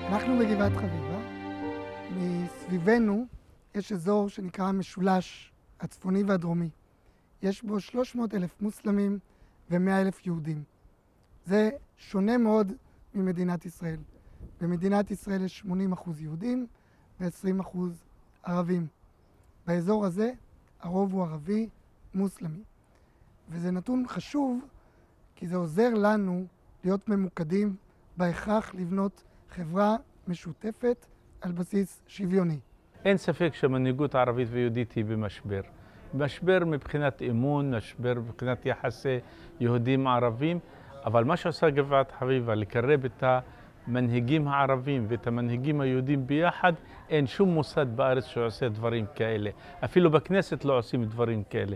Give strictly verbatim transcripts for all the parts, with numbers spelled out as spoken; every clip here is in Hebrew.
אנחנו בגבעת חביבה. מסביבנו יש אזור שנקרא המשולש הצפוני והדרומי. יש בו שלוש מאות אלף מוסלמים ו-מאה אלף יהודים. זה שונה מאוד ממדינת ישראל. במדינת ישראל יש שמונים אחוז יהודים ו-עשרים אחוז ערבים. באזור הזה הרוב הוא ערבי מוסלמי. וזה נתון חשוב כי זה עוזר לנו להיות ממוקדים בהכרח לבנות חברה משותפת על בסיס שוויוני. אין ספק שהמנהיגות הערבית ויהודית היא במשבר. משבר מבחינת אמון, משבר מבחינת יחסי יהודים ערבים, אבל מה שעושה גבעת חביבה, לקרב את המנהיגים הערבים ואת המנהיגים היהודים ביחד, אין שום מוסד בארץ שעושה דברים כאלה. אפילו בכנסת לא עושים דברים כאלה.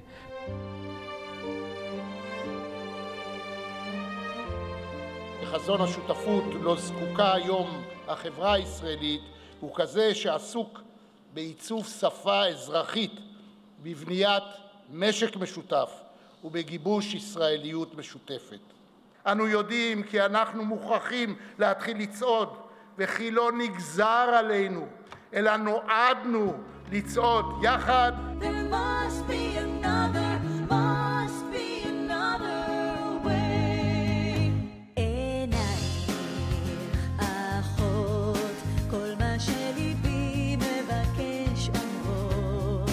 חזון השותפות לא זקוקה היום החברה הישראלית הוא כזה שעסוק בעיצוב שפה אזרחית, בבניית משק משותף ובגיבוש ישראליות משותפת. אנו יודעים כי אנחנו מוכרחים להתחיל לצעוד, וכי לא נגזר עלינו, אלא נועדנו לצעוד יחד. There must be another, must be another way. עינייך אחות, כל מה שליבי מבקש אומרות.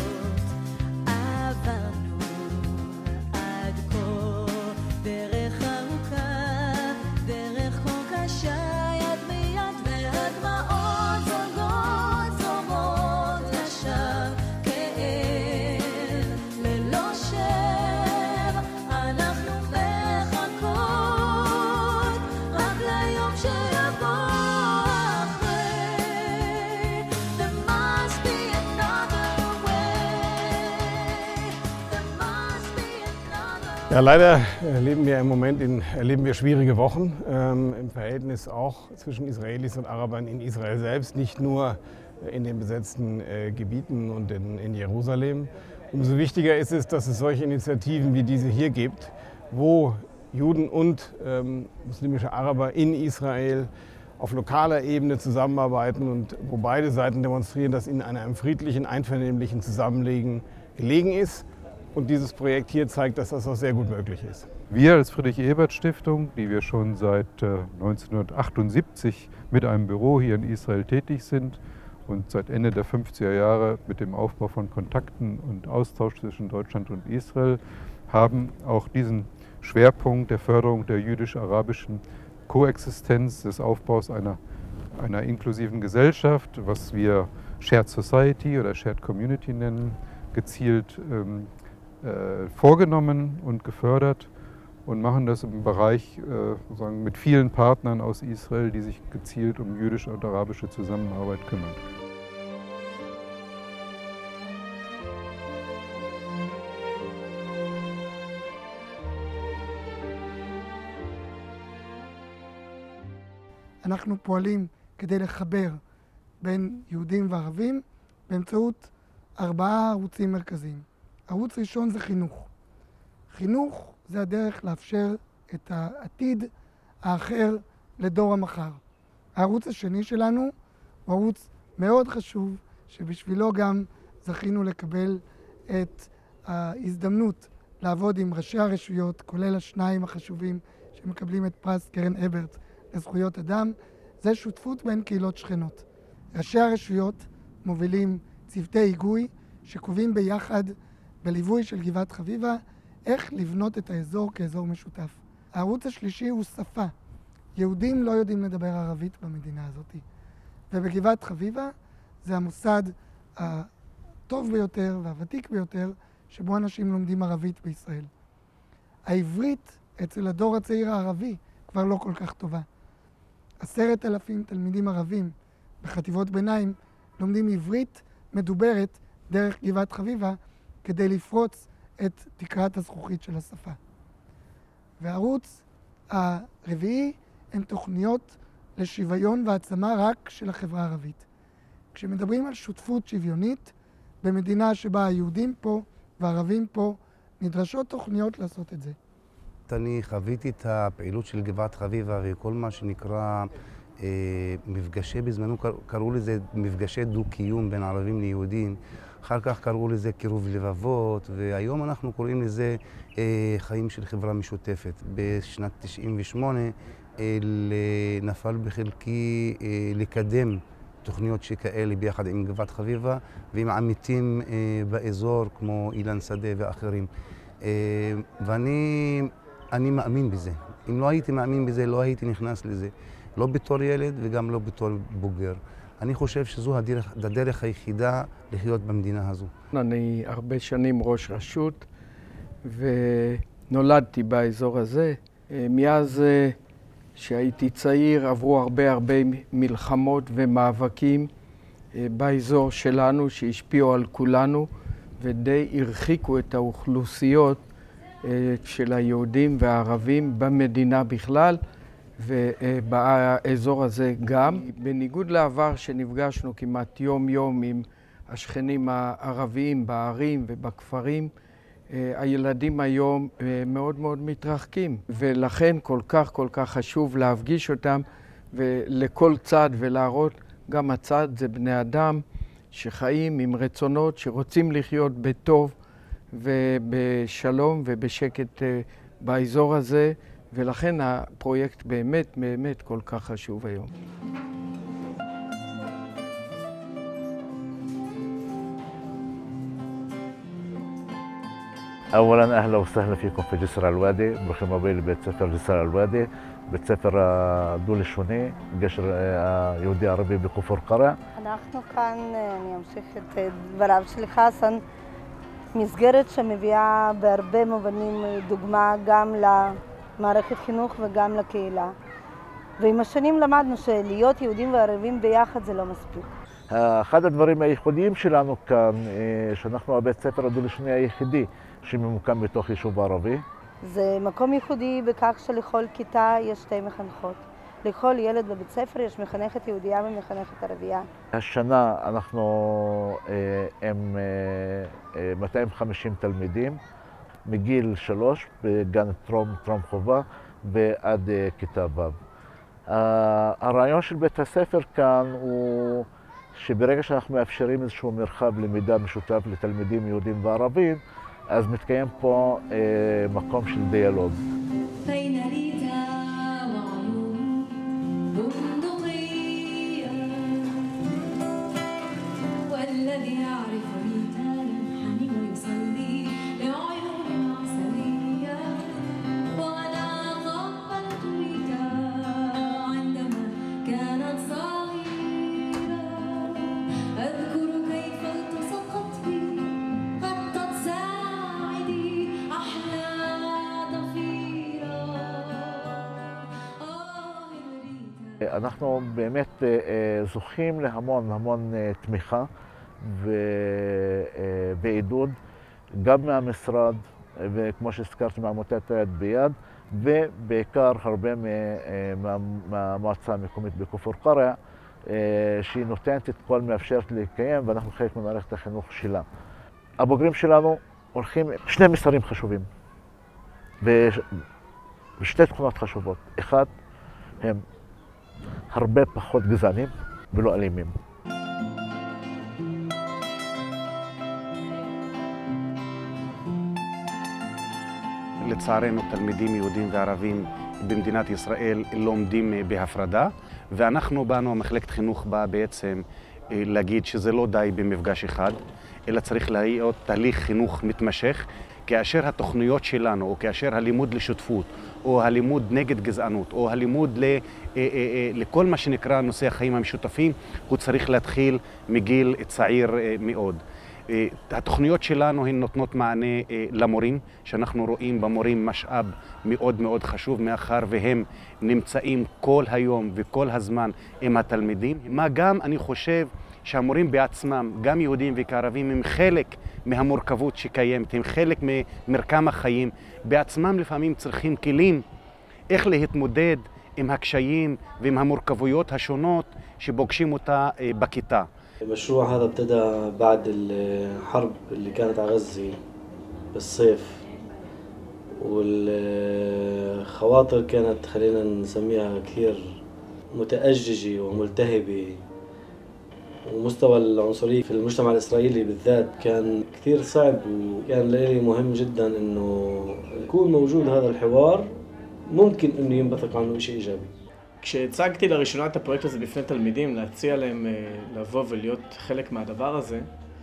עברנו עד כה דרך ארוכה, דרך כה קשה, יד מיד והדמעות זולגות זורמות לשווא. כאב ללא שם, אנחנו מחכות רק ליום שיבוא אחרי. There must be another way. There must be another. Ja, leider erleben wir im Moment in, erleben wir schwierige Wochen ähm, im Verhältnis auch zwischen Israelis und Arabern in Israel selbst, nicht nur in den besetzten äh, Gebieten und in, in Jerusalem. Umso wichtiger ist es, dass es solche Initiativen wie diese hier gibt, wo Juden und ähm, muslimische Araber in Israel auf lokaler Ebene zusammenarbeiten und wo beide Seiten demonstrieren, dass ihnen an einem friedlichen, einvernehmlichen Zusammenleben gelegen ist. Und dieses Projekt hier zeigt, dass das auch sehr gut möglich ist. Wir als Friedrich-Ebert-Stiftung, die wir schon seit neunzehnhundertachtundsiebzig mit einem Büro hier in Israel tätig sind und seit Ende der fünfziger Jahre mit dem Aufbau von Kontakten und Austausch zwischen Deutschland und Israel, haben auch diesen Schwerpunkt der Förderung der jüdisch-arabischen Koexistenz, des Aufbaus einer, einer inklusiven Gesellschaft, was wir Shared Society oder Shared Community nennen, gezielt ähm, äh, vorgenommen und gefördert und machen das im Bereich äh, sozusagen mit vielen Partnern aus Israel, die sich gezielt um jüdische und arabische Zusammenarbeit kümmern. אנחנו פועלים כדי לחבר בין יהודים וערבים באמצעות ארבעה ערוצים מרכזיים. ערוץ ראשון זה חינוך. חינוך זה הדרך לאפשר את העתיד האחר לדור המחר. הערוץ השני שלנו הוא ערוץ מאוד חשוב, שבשבילו גם זכינו לקבל את ההזדמנות לעבוד עם ראשי הרשויות, כולל השניים החשובים שמקבלים את פרס קרן אברט לזכויות אדם. זה שותפות בין קהילות שכנות. ראשי הרשויות מובילים צוותי היגוי שקובעים ביחד בליווי של גבעת חביבה איך לבנות את האזור כאזור משותף. הערוץ השלישי הוא שפה. יהודים לא יודעים לדבר ערבית במדינה הזאת. ובגבעת חביבה זה המוסד הטוב ביותר והוותיק ביותר שבו אנשים לומדים ערבית בישראל. העברית אצל הדור הצעיר הערבי כבר לא כל כך טובה. עשרת אלפים תלמידים ערבים בחטיבות ביניים לומדים עברית מדוברת דרך גבעת חביבה כדי לפרוץ את תקרת הזכוכית של השפה. והערוץ הרביעי הם תוכניות לשוויון והעצמה רק של החברה הערבית. כשמדברים על שותפות שוויונית, במדינה שבה היהודים פה והערבים פה, נדרשות תוכניות לעשות את זה. אני חוויתי את הפעילות של גבעת חביבה וכל מה שנקרא מפגשי, בזמנו קראו לזה מפגשי דו-קיום בין ערבים ליהודים, אחר כך קראו לזה קירוב לבבות, והיום אנחנו קוראים לזה חיים של חברה משותפת. בשנת תשעים ושמונה נפל בחלקי לקדם תוכניות שכאלה ביחד עם גבעת חביבה ועם עמיתים באזור כמו אילן שדה ואחרים. ואני אני מאמין בזה. אם לא הייתי מאמין בזה, לא הייתי נכנס לזה. לא בתור ילד וגם לא בתור בוגר. אני חושב שזו הדרך, הדרך היחידה לחיות במדינה הזו. אני הרבה שנים ראש רשות ונולדתי באזור הזה. מאז שהייתי צעיר עברו הרבה הרבה מלחמות ומאבקים באזור שלנו שהשפיעו על כולנו ודי הרחיקו את האוכלוסיות של היהודים והערבים במדינה בכלל ובאזור הזה גם. בניגוד לעבר שנפגשנו כמעט יום יום עם השכנים הערביים בערים ובכפרים, הילדים היום מאוד מאוד מתרחקים, ולכן כל כך כל כך חשוב להפגיש אותם ולכל צד ולהראות גם הצד זה בני אדם שחיים עם רצונות, שרוצים לחיות בטוב ובשלום ובשקט באזור הזה, ולכן הפרויקט באמת באמת כל כך חשוב היום. أولاً أهلا وسهلا فيكم في جسر الوادي، بروحים הבאים לבית ספר ג'סר אל-ואדי, בית ספר דו-לשוני, גשר יהודי ערבי בכפר קרע. אנחנו כאן, אני אמשיך את דבריו של חסן, מסגרת שמביאה בהרבה מובנים דוגמה גם למערכת חינוך וגם לקהילה. ועם השנים למדנו שלהיות יהודים וערבים ביחד זה לא מספיק. אחד הדברים הייחודיים שלנו כאן, שאנחנו הבית ספר הדו-לשוני היחידי שממוקם בתוך יישוב ערבי. זה מקום ייחודי בכך שלכל כיתה יש שתי מחנכות. לכל ילד בבית ספר יש מחנכת יהודייה ומחנכת ערבייה. השנה אנחנו עם מאתיים וחמישים תלמידים מגיל שלוש בגן טרום, טרום חובה ועד כיתה ו'. הרעיון של בית הספר כאן הוא שברגע שאנחנו מאפשרים איזשהו מרחב למידה משותף לתלמידים יהודים וערבים, אז מתקיים פה אה, מקום של דיאלוג. אנחנו באמת זוכים להמון המון תמיכה ועידוד, גם מהמשרד, וכמו שהזכרתי מעמותת יד ביד, ובעיקר הרבה מהמועצה המקומית בכפר קרע, שהיא נותנת את כל מאפשרת לקיים, ואנחנו חלק ממערכת החינוך שלה. הבוגרים שלנו הולכים שני מסרים חשובים, ושתי תכונות חשובות. אחד, הם הרבה פחות גזענים ולא אלימים. לצערנו תלמידים יהודים וערבים במדינת ישראל לומדים בהפרדה, ואנחנו באנו, מחלקת חינוך באה בעצם להגיד שזה לא די במפגש אחד, אלא צריך להיות תהליך חינוך מתמשך, כאשר התוכניות שלנו, או כאשר הלימוד לשותפות, או הלימוד נגד גזענות, או הלימוד ל, אה, אה, אה, לכל מה שנקרא נושא החיים המשותפים, הוא צריך להתחיל מגיל צעיר אה, מאוד. אה, התוכניות שלנו הן נותנות מענה אה, למורים, שאנחנו רואים במורים משאב מאוד מאוד חשוב, מאחר והם נמצאים כל היום וכל הזמן עם התלמידים. מה גם אני חושב שהמורים בעצמם, גם יהודים וכערבים, הם חלק מהמורכבות שקיימת, הם חלק ממרקם החיים. בעצמם לפעמים צריכים כלים איך להתמודד עם הקשיים ועם המורכבויות השונות שפוגשים אותה בכיתה. المشروع هذا ابتدى بعد الحرب اللي كانت على غزة بالصيف، والخواطر كانت خلينا نسميها كثير متأججة وملتهبة، ومستوى العنصرية في المجتمع الإسرائيلي بالذات كان كثير صعب، وكان لي مهم جدا إنه يكون موجود هذا الحوار، ممكن إنه ينبثق عنه شيء إيجابي. כשהצגתי לראשונה את הפרויקט הזה בפני תלמידים, להציע להם לבוא ולהיות חלק מהדבר הזה,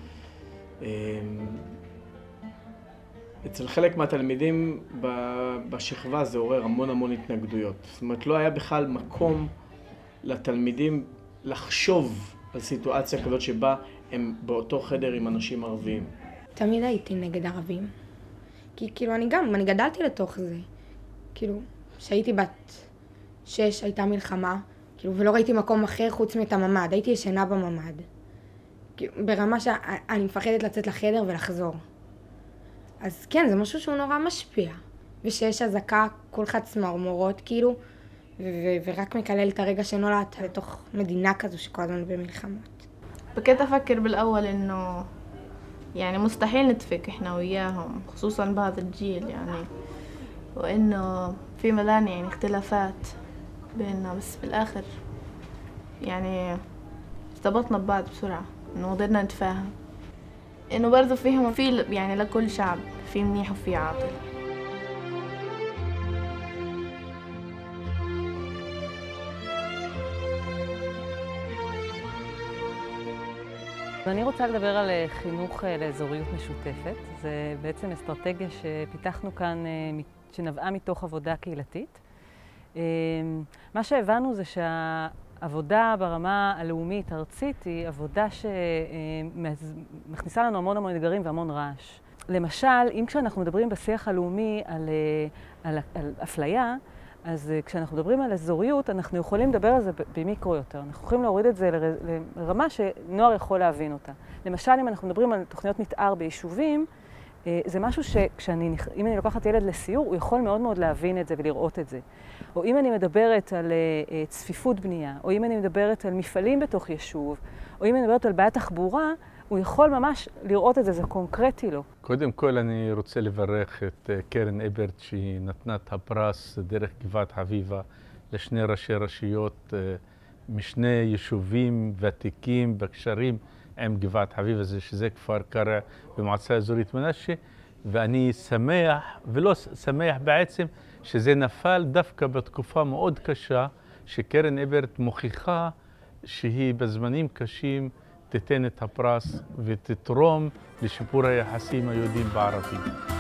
אצל חלק מהתלמידים בשכבה זה עורר המון המון התנגדויות. זאת אומרת, לא היה בכלל מקום לתלמידים לחשוב על סיטואציה כזאת שבה הם באותו חדר עם אנשים ערביים. תמיד הייתי נגד ערבים. כי כאילו אני גם, אני גדלתי לתוך זה. כאילו, כשהייתי בת שש הייתה מלחמה, כאילו, ולא ראיתי מקום אחר חוץ מאת הממד. הייתי ישנה בממד. כאילו, ברמה שאני מפחדת לצאת לחדר ולחזור. אז כן, זה משהו שהוא נורא משפיע. ושיש אזעקה, כולך צמרמורות, כאילו, ו- ורק מקלל את הרגע שנולדת לתוך מדינה כזו שכל הזמן במלחמות. بكيت أفكر بالأول إنه يعني مستحيل نتفق إحنا وياهم، خصوصاً بهذا الجيل يعني، وإنه في ملان يعني اختلافات بيننا، بس بالآخر يعني ارتبطنا ببعض بسرعة، إنه قدرنا نتفاهم، إنه برضو فيهم في يعني لكل شعب في منيح وفي عاطل. אני רוצה לדבר על חינוך לאזוריות משותפת. זה בעצם אסטרטגיה שפיתחנו כאן, שנבעה מתוך עבודה קהילתית. מה שהבנו זה שהעבודה ברמה הלאומית, הארצית, היא עבודה שמכניסה לנו המון המון אתגרים והמון רעש. למשל, אם כשאנחנו מדברים בשיח הלאומי על, על, על אפליה, אז כשאנחנו מדברים על אזוריות, אנחנו יכולים לדבר על זה במיקרו יותר. אנחנו יכולים להוריד את זה לרמה שנוער יכול להבין אותה. למשל, אם אנחנו מדברים על תוכניות מתאר ביישובים, זה משהו שכשאני, אם אני לוקחת ילד לסיור, הוא יכול מאוד מאוד להבין את זה ולראות את זה. או אם אני מדברת על צפיפות בנייה, או אם אני מדברת על מפעלים בתוך יישוב, או אם אני מדברת על בעיית תחבורה, הוא יכול ממש לראות את זה, זה קונקרטי לו. קודם כל אני רוצה לברך את קרן אברט שהיא נתנה את הפרס דרך גבעת חביבה לשני ראשי רשויות משני יישובים ותיקים בקשרים עם גבעת חביבה, שזה כפר קרע במועצה אזורית מנשה, ואני שמח, ולא שמח בעצם, שזה נפל דווקא בתקופה מאוד קשה שקרן אברט מוכיחה שהיא בזמנים קשים תיתן את הפרס ותתרום לשיפור היחסים היהודים בערבים.